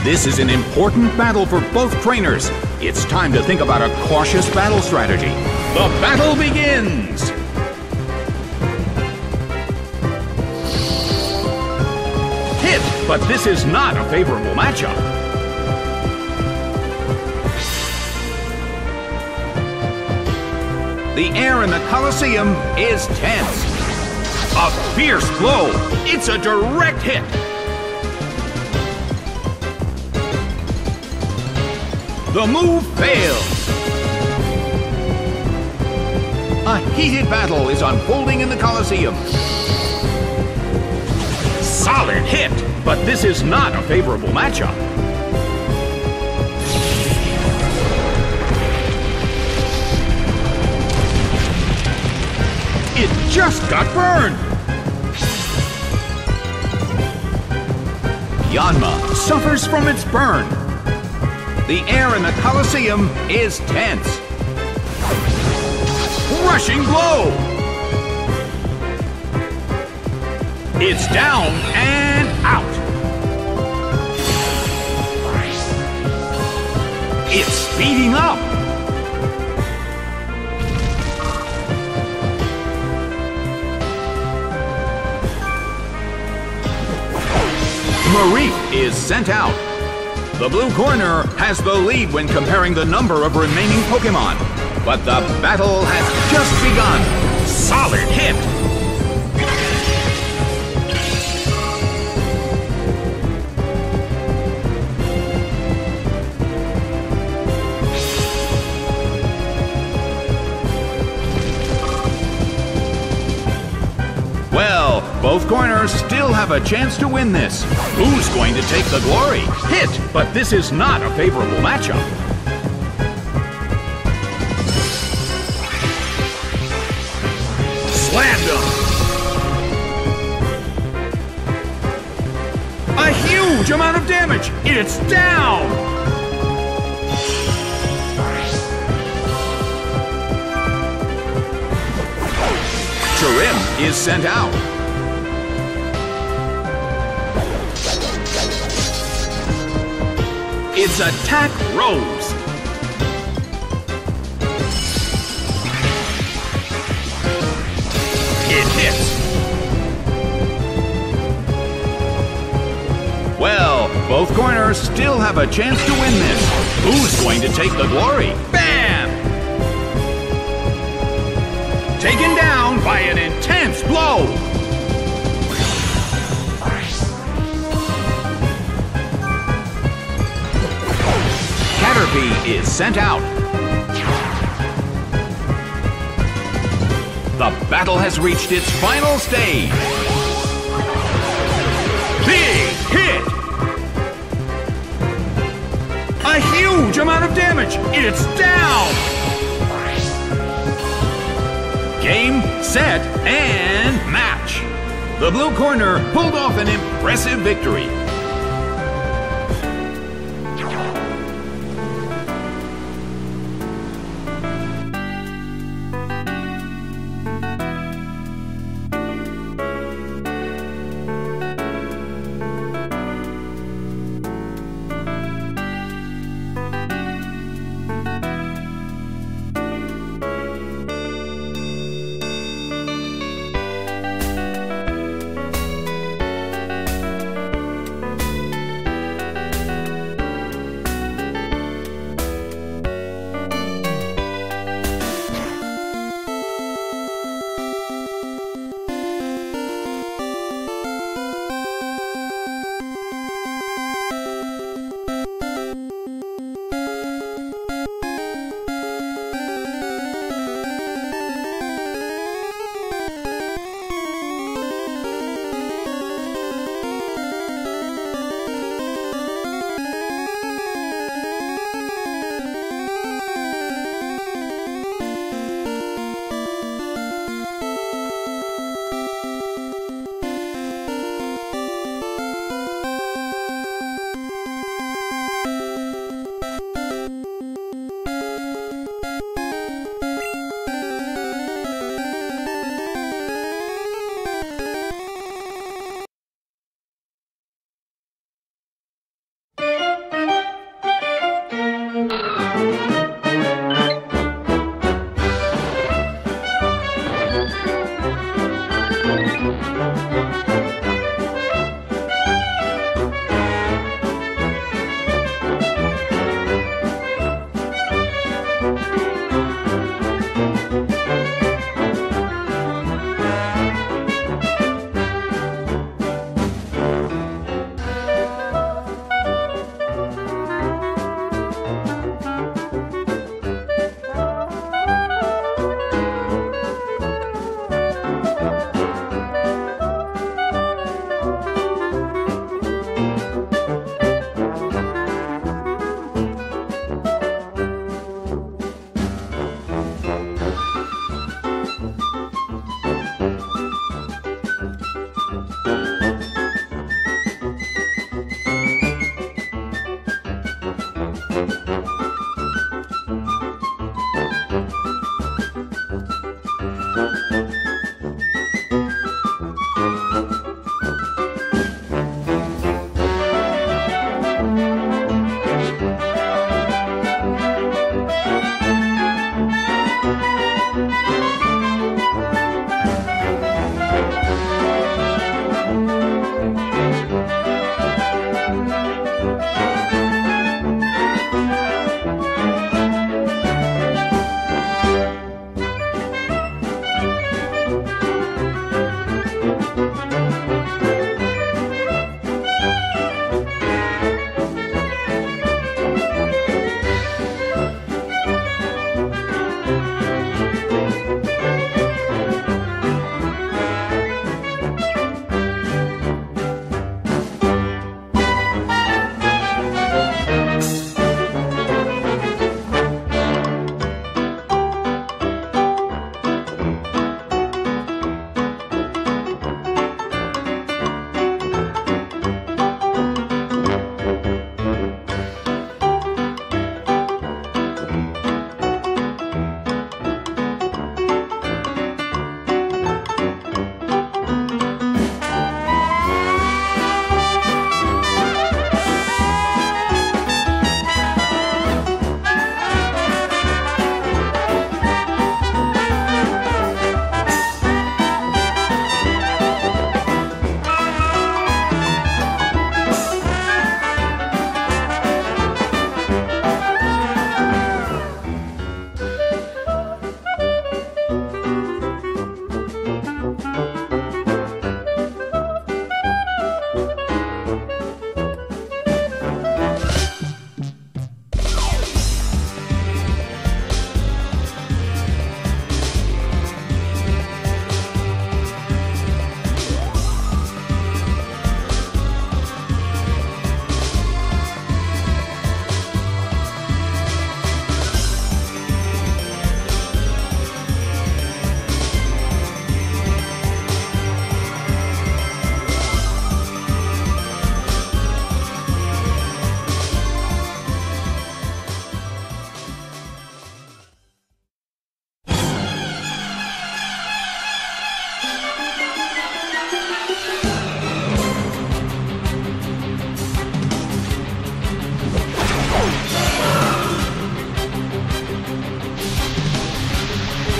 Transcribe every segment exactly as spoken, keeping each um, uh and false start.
This is an important battle for both trainers. It's time to think about a cautious battle strategy. The battle begins! Hit, but this is not a favorable matchup. The air in the Colosseum is tense. A fierce blow. It's a direct hit. The move fails. A heated battle is unfolding in the Colosseum. Solid hit, but this is not a favorable matchup. It just got burned! Yanma suffers from its burn. The air in the Colosseum is tense. Rushing blow! It's down and out. It's speeding up. Mareep is sent out. The blue corner has the lead when comparing the number of remaining Pokémon. But the battle has just begun. Solid hit! Well, both corners still have a chance to win this. Who's going to take the glory? Hit, but this is not a favorable matchup. Slammed him! A huge amount of damage! It's down! Chirim is sent out. Its attack rose. It hits. Well, both corners still have a chance to win this. Who's going to take the glory? Bam! Taken down by an intense blow. Caterpie is sent out. The battle has reached its final stage. Big hit! A huge amount of damage. It's down! Game, set, and match! The blue corner pulled off an impressive victory.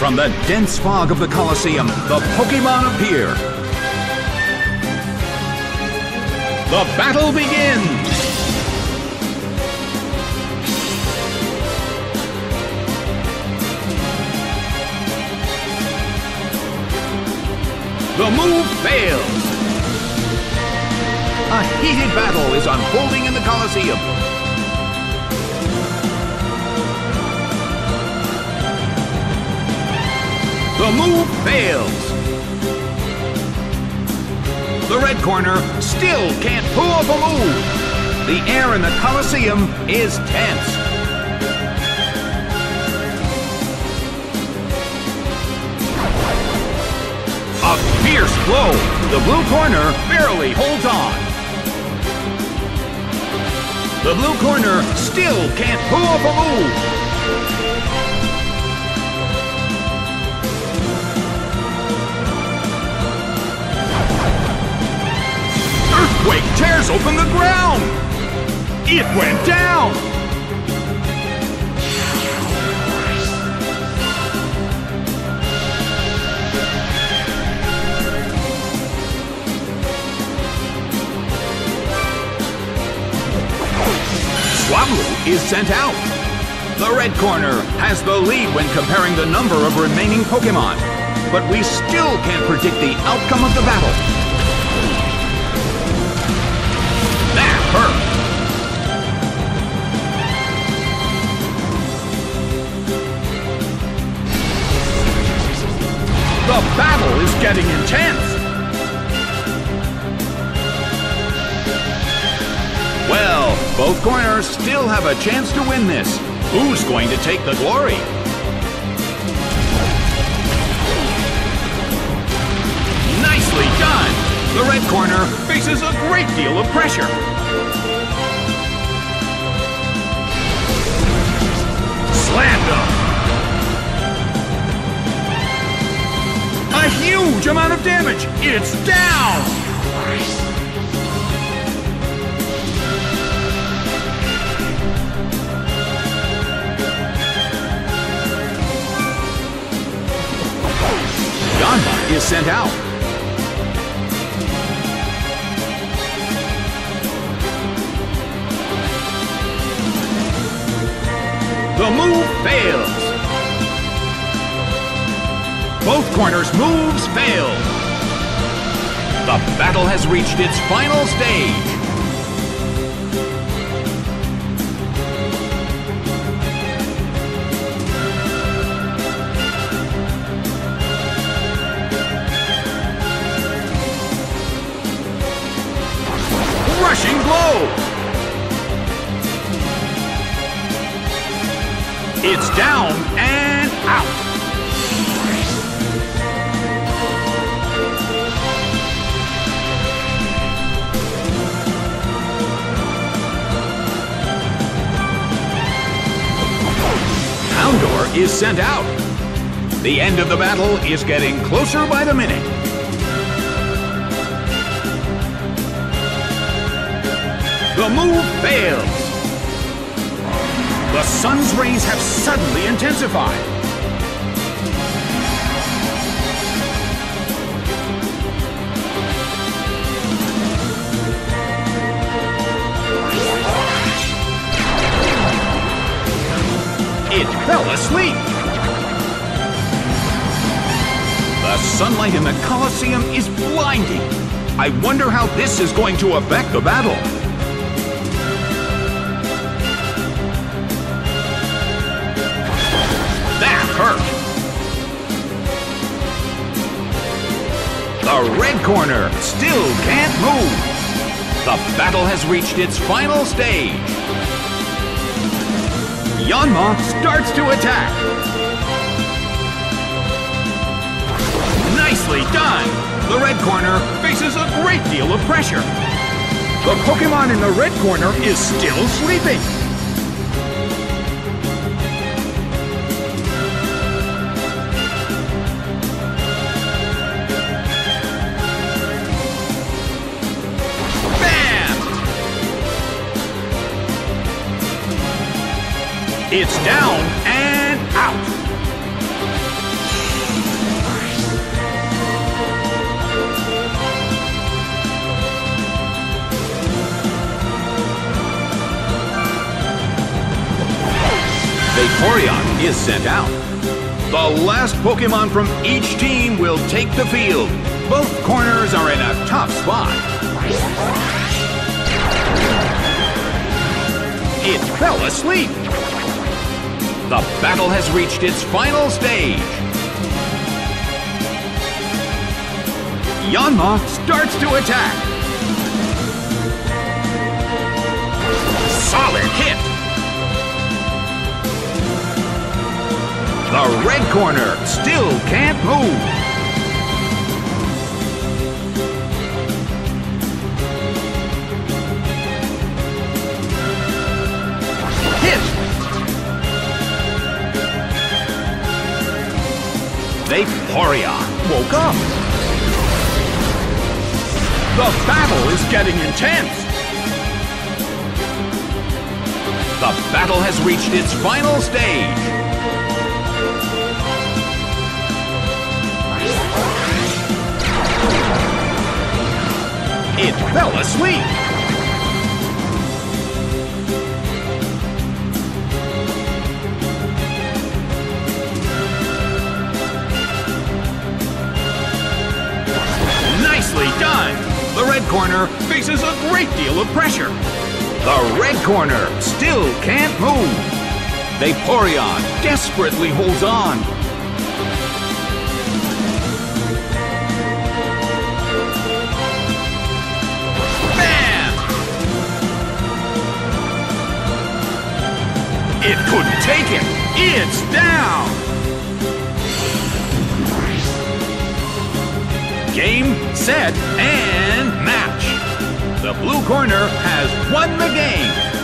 From the dense fog of the Colosseum, the Pokémon appear. The battle begins! The move fails! A heated battle is unfolding in the Colosseum. The move fails! The red corner still can't pull off a move! The air in the Colosseum is tense. A fierce blow! The blue corner barely holds on. The blue corner still can't pull off a move! Earthquake tears open the ground! It went down! Swablu is sent out. The red corner has the lead when comparing the number of remaining Pokémon, but we still can't predict the outcome of the battle. That hurt! The battle is getting intense! Well, both corners still have a chance to win this. Who's going to take the glory? Nicely done! The red corner faces a great deal of pressure. Slammed him! A huge amount of damage! It's down! Yanma is sent out. The move fails. Both corners' moves fail. The battle has reached its final stage. Rushing blow! It's down and out! Houndour is sent out. The end of the battle is getting closer by the minute. The move fails. The sun's rays have suddenly intensified. It fell asleep. The sunlight in the Colosseum is blinding. I wonder how this is going to affect the battle. That hurt! The red corner still can't move. The battle has reached its final stage. Yanma starts to attack. Nicely done! The red corner faces a great deal of pressure. The Pokémon in the red corner is still sleeping. It's down and out. is sent out. The last Pokemon from each team will take the field. Both corners are in a tough spot. It fell asleep. The battle has reached its final stage. Yanma starts to attack. Solid hit. The red corner still can't move. Hit. Vaporeon woke up. The battle is getting intense. The battle has reached its final stage. It fell asleep. Nicely done. The red corner faces a great deal of pressure. The red corner still can't move. Vaporeon desperately holds on. Bam! It couldn't take it. It's down. Game, set, and match. The blue corner has won the game.